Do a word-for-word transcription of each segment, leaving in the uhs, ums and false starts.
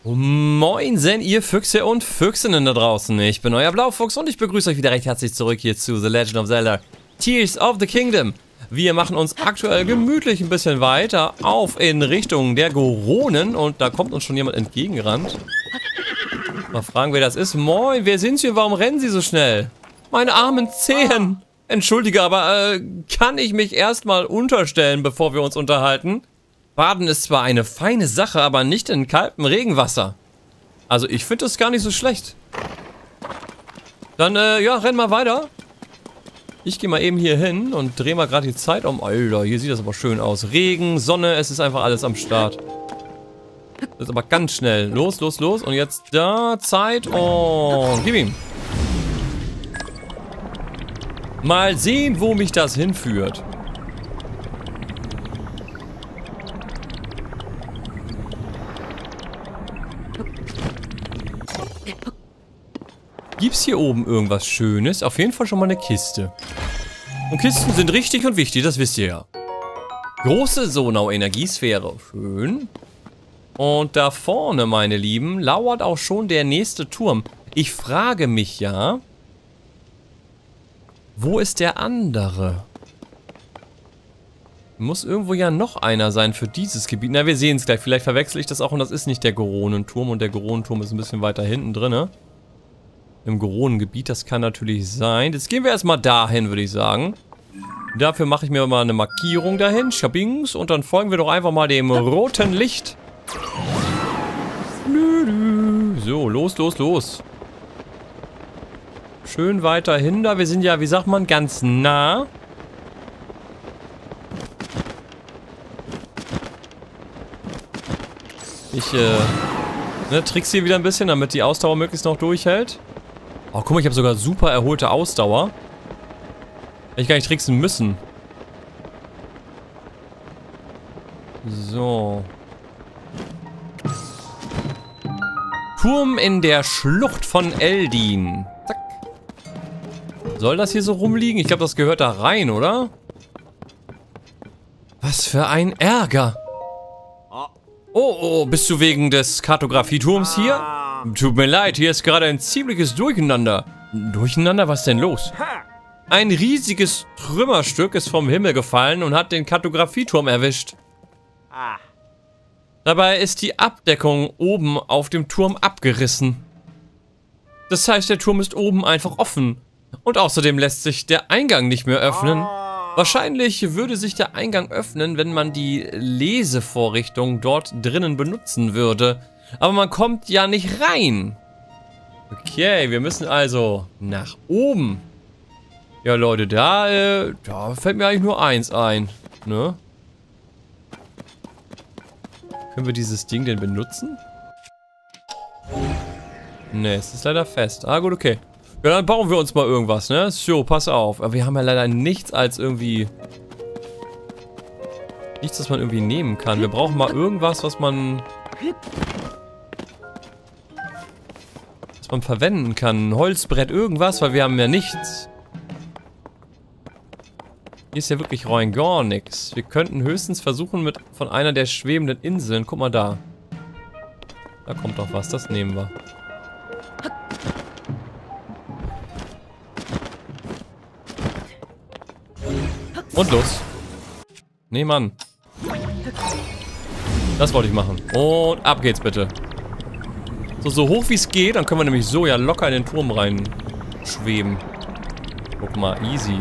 Moinsen, ihr Füchse und Füchsinnen da draußen. Ich bin euer Blaufuchs und ich begrüße euch wieder recht herzlich zurück hier zu The Legend of Zelda Tears of the Kingdom. Wir machen uns aktuell gemütlich ein bisschen weiter auf in Richtung der Goronen und da kommt uns schon jemand entgegengerannt. Mal fragen, wer das ist. Moin, wer sind Sie und warum rennen Sie so schnell? Meine armen Zehen. Entschuldige, aber äh, kann ich mich erstmal unterstellen, bevor wir uns unterhalten? Baden ist zwar eine feine Sache, aber nicht in kaltem Regenwasser. Also ich finde das gar nicht so schlecht. Dann, äh, ja, renn mal weiter. Ich gehe mal eben hier hin und drehe mal gerade die Zeit um. Alter, hier sieht das aber schön aus. Regen, Sonne, es ist einfach alles am Start. Das ist aber ganz schnell. Los, los, los. Und jetzt da, Zeit und gib ihm. Mal sehen, wo mich das hinführt. Gibt's hier oben irgendwas Schönes? Auf jeden Fall schon mal eine Kiste. Und Kisten sind richtig und wichtig, das wisst ihr ja. Große Sonau-Energiesphäre. Schön. Und da vorne, meine Lieben, lauert auch schon der nächste Turm. Ich frage mich ja, wo ist der andere? Muss irgendwo ja noch einer sein für dieses Gebiet. Na, wir sehen es gleich. Vielleicht verwechsel ich das auch und das ist nicht der Goronenturm. Und der Goronenturm ist ein bisschen weiter hinten drin. Im Goronengebiet, das kann natürlich sein. Jetzt gehen wir erstmal dahin, würde ich sagen. Dafür mache ich mir mal eine Markierung dahin. Schabings. Und dann folgen wir doch einfach mal dem roten Licht. So, los, los, los. Schön weiter hin da. Wir sind ja, wie sagt man, ganz nah. Ich, äh, ne, trick's hier wieder ein bisschen, damit die Ausdauer möglichst noch durchhält. Oh, guck mal, ich habe sogar super erholte Ausdauer. Hätte ich gar nicht tricksen müssen. So. Turm in der Schlucht von Eldin. Zack. Soll das hier so rumliegen? Ich glaube, das gehört da rein, oder? Was für ein Ärger. Oh, oh, bist du wegen des Kartografieturms hier? Tut mir leid, hier ist gerade ein ziemliches Durcheinander. Durcheinander? Was ist denn los? Ein riesiges Trümmerstück ist vom Himmel gefallen und hat den Kartografieturm erwischt. Dabei ist die Abdeckung oben auf dem Turm abgerissen. Das heißt, der Turm ist oben einfach offen. Und außerdem lässt sich der Eingang nicht mehr öffnen. Wahrscheinlich würde sich der Eingang öffnen, wenn man die Lesevorrichtung dort drinnen benutzen würde. Aber man kommt ja nicht rein. Okay, wir müssen also nach oben. Ja, Leute, da, äh, da fällt mir eigentlich nur eins ein. Ne? Können wir dieses Ding denn benutzen? Ne, es ist leider fest. Ah, gut, okay. Ja, dann bauen wir uns mal irgendwas, ne? So, pass auf. Aber wir haben ja leider nichts als irgendwie... Nichts, das man irgendwie nehmen kann. Wir brauchen mal irgendwas, was man... Was man verwenden kann. Ein Holzbrett, irgendwas, weil wir haben ja nichts. Hier ist ja wirklich rein gar nichts. Wir könnten höchstens versuchen mit von einer der schwebenden Inseln. Guck mal da. Da kommt doch was, das nehmen wir. Und los. Nee, Mann. Das wollte ich machen. Und ab geht's bitte. So, so hoch wie es geht, dann können wir nämlich so ja locker in den Turm rein schweben. Guck mal, easy.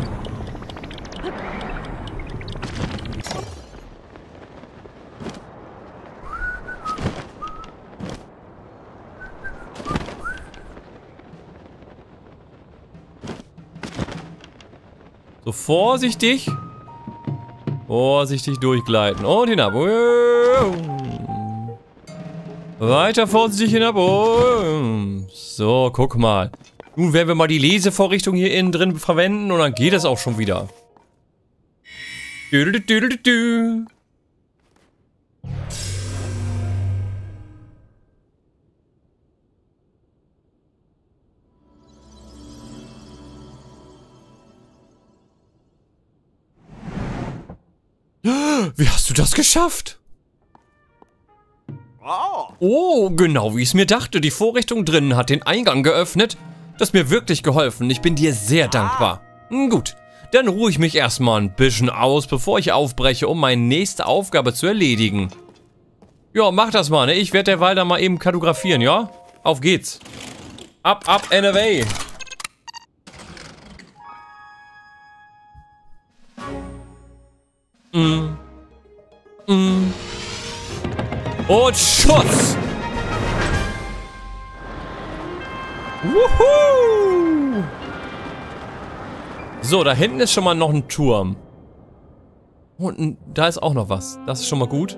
So, vorsichtig. Vorsichtig durchgleiten. Und hinab. Weiter vorsichtig hinab. So, guck mal. Nun werden wir mal die Lesevorrichtung hier innen drin verwenden und dann geht es auch schon wieder. Wie hast du das geschafft? Oh. Oh, genau wie ich es mir dachte. Die Vorrichtung drinnen hat den Eingang geöffnet. Das hat mir wirklich geholfen. Ich bin dir sehr dankbar. Gut, dann ruhe ich mich erstmal ein bisschen aus, bevor ich aufbreche, um meine nächste Aufgabe zu erledigen. Ja, mach das mal, ne? Ich werde derweil dann mal eben kartografieren, ja? Auf geht's. Ab, ab, N R A. Mm. Mm. Und Schuss! Wuhu! So, da hinten ist schon mal noch ein Turm. Und da ist auch noch was. Das ist schon mal gut.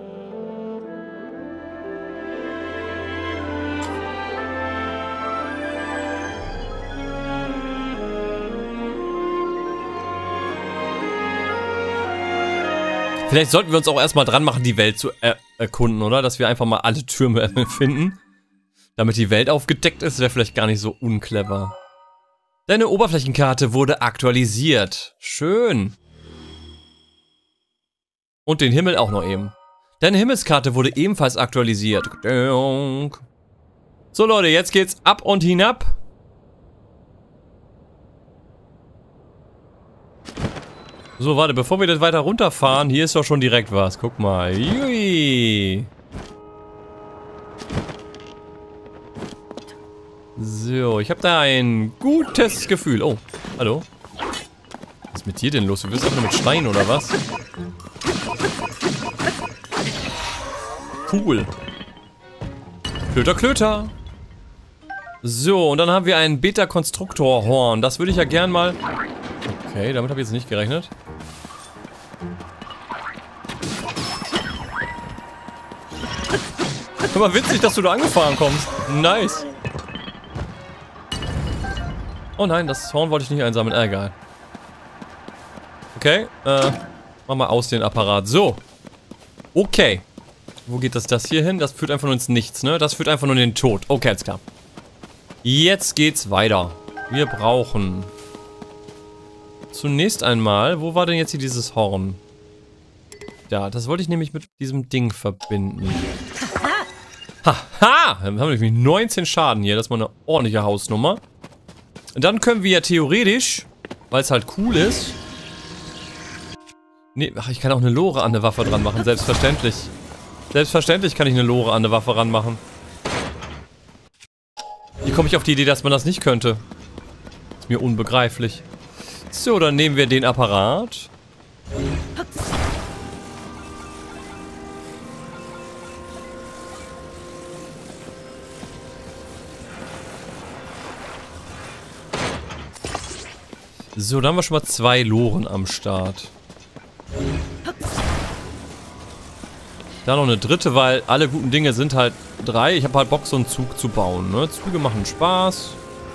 Vielleicht sollten wir uns auch erstmal dran machen, die Welt zu er erkunden, oder? Dass wir einfach mal alle Türme finden. Damit die Welt aufgedeckt ist, wäre vielleicht gar nicht so unclever. Deine Oberflächenkarte wurde aktualisiert. Schön. Und den Himmel auch noch eben. Deine Himmelskarte wurde ebenfalls aktualisiert. So Leute, jetzt geht's ab und hinab. So, warte, bevor wir das weiter runterfahren, hier ist doch schon direkt was. Guck mal. Jui. So, ich habe da ein gutes Gefühl. Oh, hallo. Was ist mit dir denn los? Du willst einfach nur mit Stein oder was? Cool. Klöter, Klöter. So, und dann haben wir ein Beta-Konstruktor-Horn. Das würde ich ja gern mal... Okay, damit habe ich jetzt nicht gerechnet. Guck mal, witzig, dass du da angefahren kommst. Nice. Oh nein, das Horn wollte ich nicht einsammeln. Ah, egal. Okay, äh, mach mal aus den Apparat. So. Okay. Wo geht das das hier hin? Das führt einfach nur ins Nichts, ne? Das führt einfach nur in den Tod. Okay, jetzt klar. Jetzt geht's weiter. Wir brauchen... Zunächst einmal, wo war denn jetzt hier dieses Horn? Ja, das wollte ich nämlich mit diesem Ding verbinden. Haha! Dann haben wir nämlich neunzehn Schaden hier. Das ist mal eine ordentliche Hausnummer. Und dann können wir ja theoretisch, weil es halt cool ist... Nee, ach, ich kann auch eine Lore an eine Waffe dran machen, selbstverständlich. Selbstverständlich kann ich eine Lore an eine Waffe ranmachen. Wie komme ich auf die Idee, dass man das nicht könnte? Ist mir unbegreiflich. So, dann nehmen wir den Apparat. So, dann haben wir schon mal zwei Loren am Start. Da noch eine dritte, weil alle guten Dinge sind halt drei. Ich habe halt Bock, so einen Zug zu bauen, ne? Züge machen Spaß.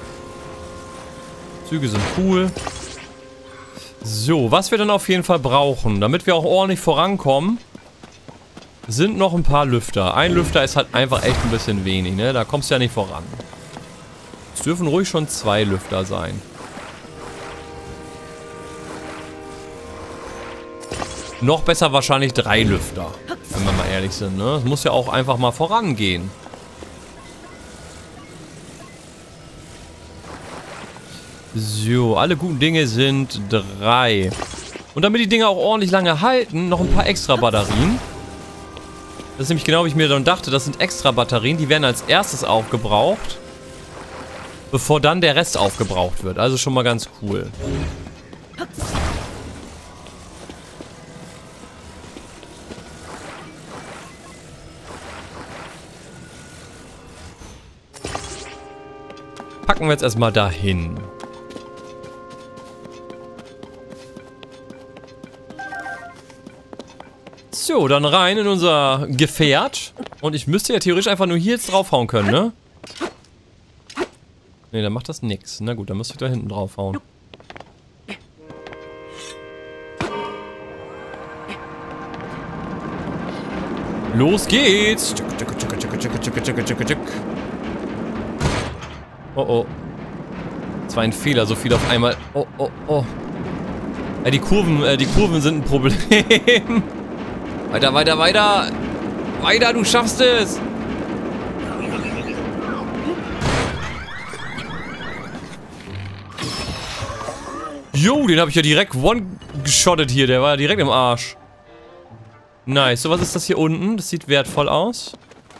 Züge sind cool. So, was wir dann auf jeden Fall brauchen, damit wir auch ordentlich vorankommen, sind noch ein paar Lüfter. Ein Lüfter ist halt einfach echt ein bisschen wenig, ne? Da kommst du ja nicht voran. Es dürfen ruhig schon zwei Lüfter sein. Noch besser wahrscheinlich drei Lüfter, wenn wir mal ehrlich sind, ne? Es muss ja auch einfach mal vorangehen. So, alle guten Dinge sind drei. Und damit die Dinge auch ordentlich lange halten, noch ein paar extra Batterien. Das ist nämlich genau wie ich mir dann dachte, das sind extra Batterien, die werden als erstes aufgebraucht, bevor dann der Rest aufgebraucht wird. Also schon mal ganz cool. Packen wir jetzt erstmal dahin. So, dann rein in unser Gefährt. Und ich müsste ja theoretisch einfach nur hier jetzt draufhauen können, ne? Ne, dann macht das nix. Na gut, dann müsste ich da hinten draufhauen. Los geht's! Oh oh. Das war ein Fehler, so viel auf einmal. Oh oh oh. Ja, die Kurven, äh, die Kurven sind ein Problem. Weiter, weiter, weiter. Weiter, du schaffst es. Jo, den habe ich ja direkt one-geschottet hier. Der war ja direkt im Arsch. Nice. So, was ist das hier unten? Das sieht wertvoll aus.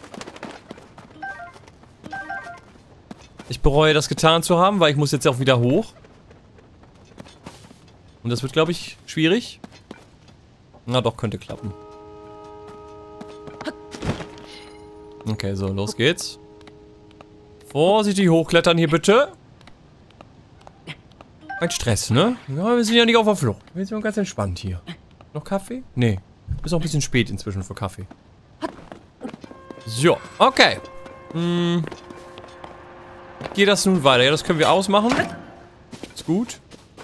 Ich bereue, das getan zu haben, weil ich muss jetzt auch wieder hoch. Und das wird, glaube ich, schwierig. Na doch, könnte klappen. Okay, so, los geht's. Vorsichtig hochklettern hier, bitte. Kein Stress, ne? Ja, wir sind ja nicht auf der Flucht. Wir sind ganz entspannt hier. Noch Kaffee? Nee. Ist auch ein bisschen spät inzwischen für Kaffee. So, okay. Hm. Geht das nun weiter? Ja, das können wir ausmachen. Ist gut.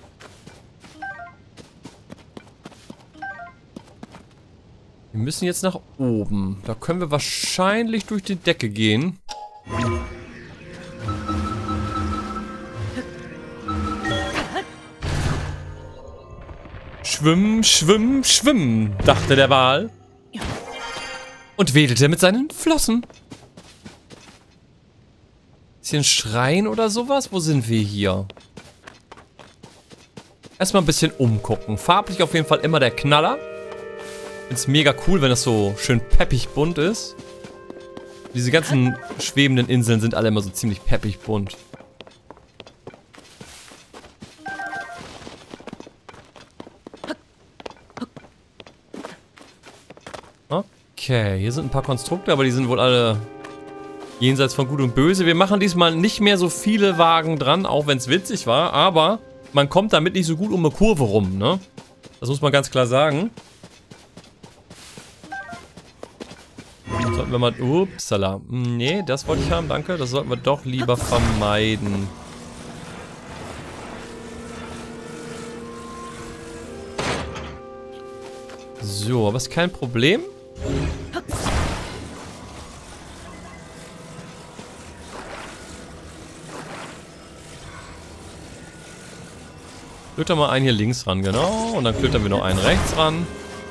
Wir müssen jetzt nach oben. Da können wir wahrscheinlich durch die Decke gehen. Schwimmen, schwimmen, schwimmen, dachte der Wal. Und wedelte mit seinen Flossen. Ist hier ein Schrein oder sowas? Wo sind wir hier? Erstmal ein bisschen umgucken. Farblich auf jeden Fall immer der Knaller. Find's mega cool, wenn das so schön peppig bunt ist. Diese ganzen schwebenden Inseln sind alle immer so ziemlich peppig bunt. Okay, hier sind ein paar Konstrukte, aber die sind wohl alle jenseits von Gut und Böse. Wir machen diesmal nicht mehr so viele Wagen dran, auch wenn es witzig war, aber man kommt damit nicht so gut um eine Kurve rum, ne? Das muss man ganz klar sagen. Sollten wir mal... Upsala. Nee, das wollte ich haben, danke. Das sollten wir doch lieber vermeiden. So, aber ist kein Problem. Klötern mal einen hier links ran, genau. Und dann klötern wir noch einen rechts ran.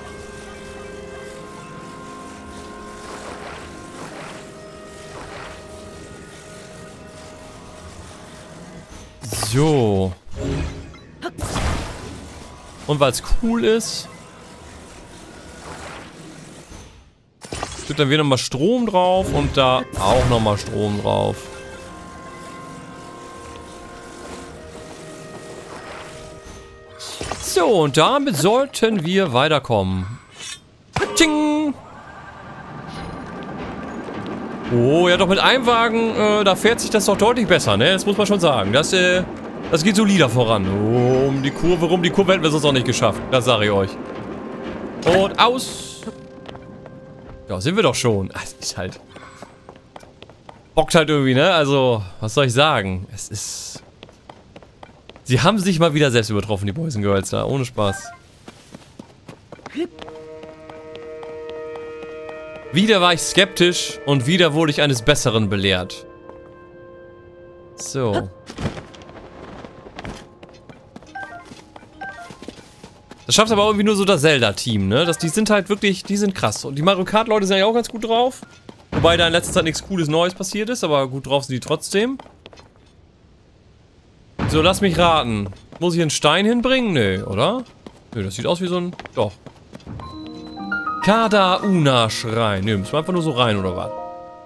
So. Und weil es cool ist, klötern wir nochmal Strom drauf und da auch nochmal Strom drauf. So, und damit sollten wir weiterkommen. Tsching! Oh, ja doch mit einem Wagen, äh, da fährt sich das doch deutlich besser, ne? Das muss man schon sagen. Das, äh, das geht solider voran. Oh, um die Kurve rum. Die Kurve hätten wir sonst auch nicht geschafft. Das sage ich euch. Und aus. Ja, sind wir doch schon. Ach, es ist halt... Bockt halt irgendwie, ne? Also, was soll ich sagen? Es ist... Sie haben sich mal wieder selbst übertroffen, die Boys and Girls da. Ohne Spaß. Wieder war ich skeptisch und wieder wurde ich eines Besseren belehrt. So. Das schafft aber irgendwie nur so das Zelda-Team, ne? Das, die sind halt wirklich, die sind krass. Und die Mario Kart-Leute sind ja auch ganz gut drauf. Wobei da in letzter Zeit nichts Cooles Neues passiert ist, aber gut drauf sind die trotzdem. So, lass mich raten. Muss ich einen Stein hinbringen? Nö, oder? Nö, das sieht aus wie so ein... Doch. Kada-Una-Schrein. Nö, müssen wir einfach nur so rein, oder was?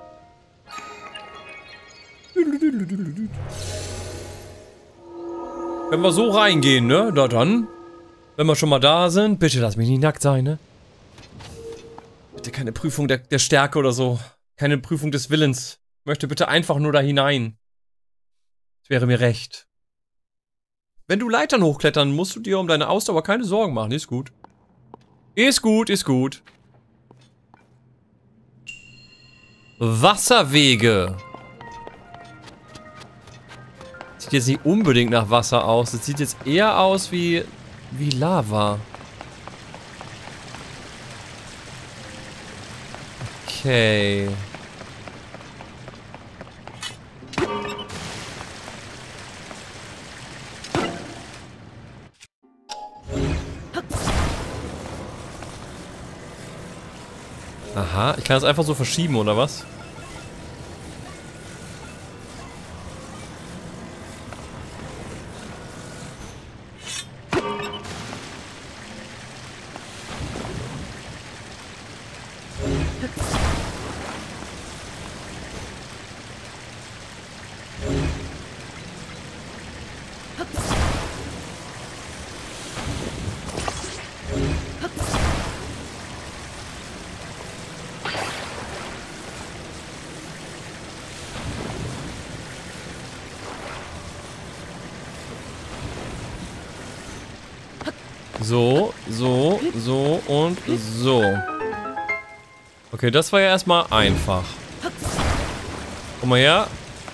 Wenn wir so reingehen, ne? Na dann. Wenn wir schon mal da sind. Bitte lass mich nicht nackt sein, ne? Bitte keine Prüfung der, der Stärke oder so. Keine Prüfung des Willens. Ich möchte bitte einfach nur da hinein. Das wäre mir recht. Wenn du Leitern hochklettern, musst du dir um deine Ausdauer keine Sorgen machen. Ist gut. Ist gut, ist gut. Wasserwege. Sieht jetzt nicht unbedingt nach Wasser aus. Das sieht jetzt eher aus wie, wie Lava. Okay. Aha, ich kann das einfach so verschieben, oder was? So, so, so und so. Okay, das war ja erstmal einfach. Komm mal her.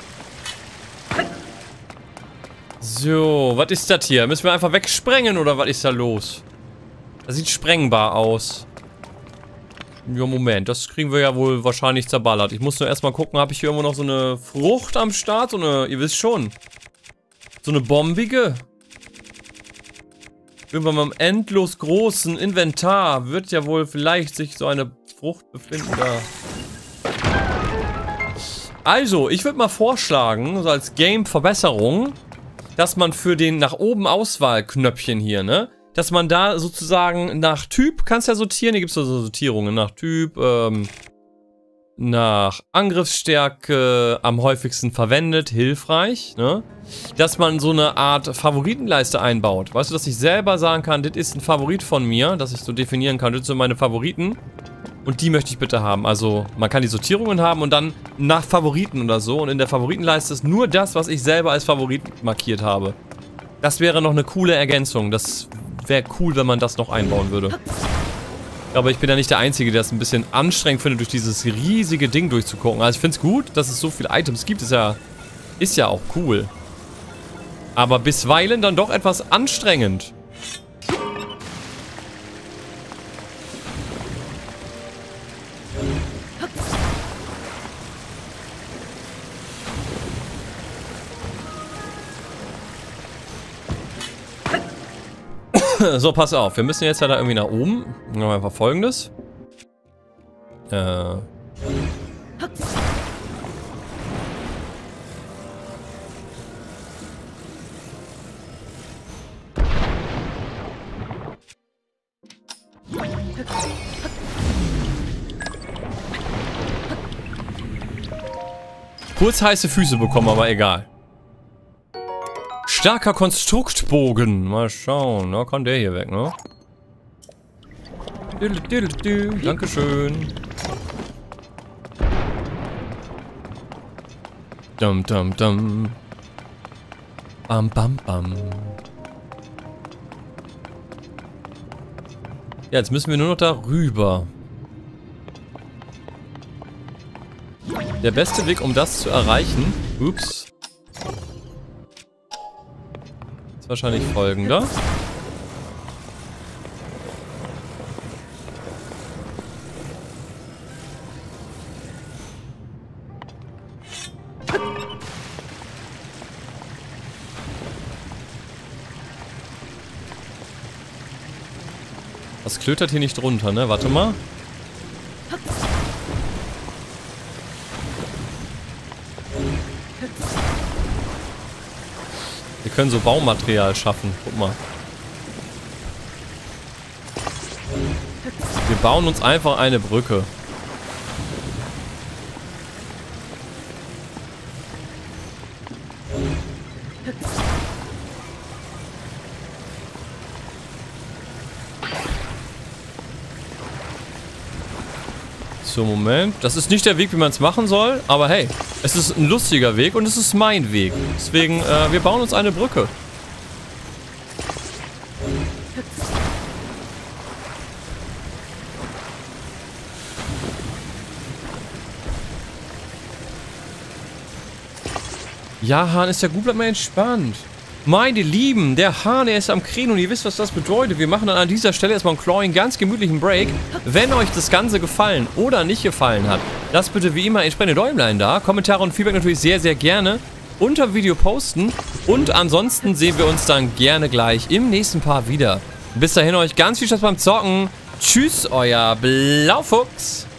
So, was ist das hier? Müssen wir einfach wegsprengen oder was ist da los? Das sieht sprengbar aus. Ja, Moment, das kriegen wir ja wohl wahrscheinlich zerballert. Ich muss nur erstmal gucken, habe ich hier irgendwo noch so eine Frucht am Start? So eine, ihr wisst schon. So eine bombige. Irgendwann mal im endlos großen Inventar wird ja wohl vielleicht sich so eine Frucht befinden da. Also, ich würde mal vorschlagen, so als Game-Verbesserung, dass man für den nach oben Auswahlknöpfchen hier, ne? Dass man da sozusagen nach Typ, kannst ja sortieren, hier gibt es so Sortierungen, nach Typ, ähm, nach Angriffsstärke am häufigsten verwendet, hilfreich, ne? Dass man so eine Art Favoritenleiste einbaut. Weißt du, dass ich selber sagen kann, das ist ein Favorit von mir, dass ich so definieren kann, das sind meine Favoriten. Und die möchte ich bitte haben. Also, man kann die Sortierungen haben und dann nach Favoriten oder so. Und in der Favoritenleiste ist nur das, was ich selber als Favorit markiert habe. Das wäre noch eine coole Ergänzung. Das wäre cool, wenn man das noch einbauen würde. Aber ich bin ja nicht der Einzige, der es ein bisschen anstrengend findet, durch dieses riesige Ding durchzugucken. Also ich finde es gut, dass es so viele Items gibt. Ist ja, ist ja auch cool. Aber bisweilen dann doch etwas anstrengend. So, pass auf. Wir müssen jetzt ja da irgendwie nach oben. Machen wir einfach Folgendes. Äh. Kurz heiße Füße bekommen, aber egal. Starker Konstruktbogen. Mal schauen. Na, kann der hier weg, ne? Dankeschön. Dum, dum, dum. Bam, bam, bam. Ja, jetzt müssen wir nur noch darüber. Der beste Weg, um das zu erreichen... Ups. Ist wahrscheinlich folgender. Das klötert hier nicht runter, ne? Warte mal. Wir können so Baumaterial schaffen. Guck mal. Wir bauen uns einfach eine Brücke. So, Moment. Das ist nicht der Weg, wie man es machen soll, aber hey, es ist ein lustiger Weg und es ist mein Weg. Deswegen, äh, wir bauen uns eine Brücke. Ja, Hahn, ist ja gut, bleibt mal entspannt. Meine Lieben, der Hahn, der ist am Krähen und ihr wisst, was das bedeutet. Wir machen dann an dieser Stelle erstmal einen Clawing, ganz gemütlichen Break. Wenn euch das Ganze gefallen oder nicht gefallen hat, lasst bitte wie immer entsprechende Däumlein da. Kommentare und Feedback natürlich sehr, sehr gerne unter dem Video posten. Und ansonsten sehen wir uns dann gerne gleich im nächsten Part wieder. Bis dahin euch ganz viel Spaß beim Zocken. Tschüss, euer Blaufuchs.